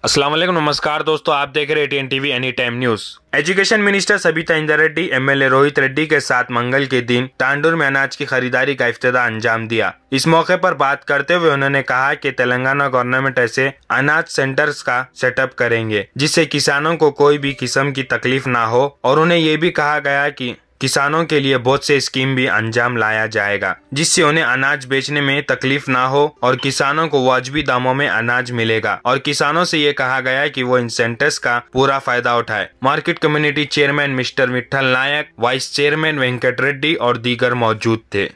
अस्सलाम वालेकुम, नमस्कार दोस्तों, आप देख रहे हैं ATN TV any time news. Education minister Sabita Indra Reddy MLA Rohit Reddy के साथ मंगल के दिन तांडूर में अनाज की खरीदारी का इफ्तिताह अंजाम दिया। इस मौके पर बात करते हुए उन्होंने कहा कि तेलंगाना गवर्नमेंट ऐसे अनाज सेंटर्स का सेटअप करेंगे जिससे किसानों को कोई भी किस्म की तकलीफ ना हो, और उन्हें ये भी कहा गया कि किसानों के लिए बहुत से स्कीम भी अंजाम लाया जाएगा जिससे उन्हें अनाज बेचने में तकलीफ ना हो और किसानों को वाजिबी दामों में अनाज मिलेगा। और किसानों से ये कहा गया है कि वो इन सेंटर्स का पूरा फायदा उठाए। Market community chairman mister Vithal Nayak, vice chairman Venkat Reddy और दीगर मौजूद थे।